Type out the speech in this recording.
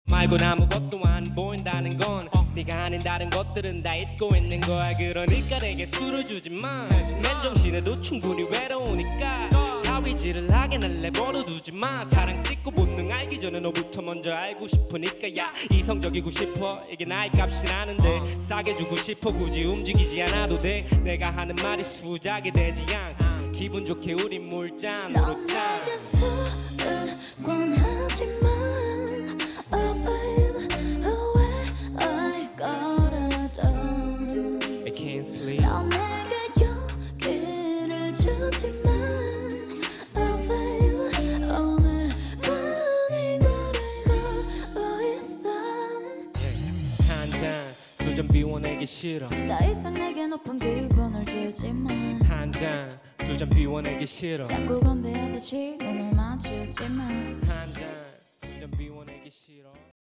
말곤 아무것도 안 보인다는 건 네가 아닌 다른 것들은 다 잊고 있는 거야. 그러니까 내게 술을 주지 마. 맨정신에도 충분히 외로우니까 따위질을 하게는 내버려 두지 마. 사랑 찍고 본능 알기 전에 너부터 먼저 알고 싶으니까. 야 이성적이고 싶어 이게 나의 값이라는데 싸게 주고 싶어 굳이 움직이지 않아도 돼. 내가 하는 말이 수작이 되지 않고 기분 좋게 우린 물잔으로 짠. 술을 권하지만 Oh baby where I gotta I can't sleep. 넌 내게 용기를 주지만 Oh baby 오늘 난 이걸 알고 있어. 한 잔 두 잔 비워내기 싫어. 더 이상 내게 높은 기분을 주지만 한 잔 두 잔 비워내기 싫어. 자꾸 건배하듯이 눈을 맞추지만 한 잔